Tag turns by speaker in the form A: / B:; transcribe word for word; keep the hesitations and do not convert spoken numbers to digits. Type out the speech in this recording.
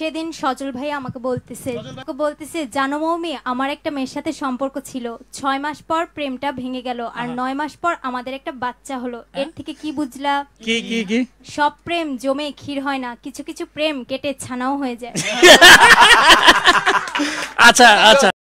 A: সেদিন সজল ভাই আমাকে বলতেছে আমাকে বলতেছে জানো মৌমি, আমার একটা মেয়ের সাথে সম্পর্ক ছিল, ছয় মাস পর প্রেমটা ভেঙে গেল, আর নয় মাস পর আমাদের একটা বাচ্চা হলো। এর থেকে কি বুঝলা?
B: কি কি কি
A: সব প্রেম জমে ক্ষীর হয় না, কিছু কিছু প্রেম কেটে ছানাও হয়ে যায়।
B: আচ্ছা আচ্ছা